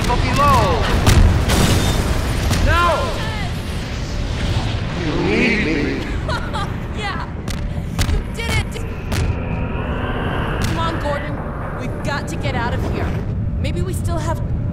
difficulty low. No! You need me. Yeah! You did it! Come on, Gordon. We've got to get out of here. Maybe we still have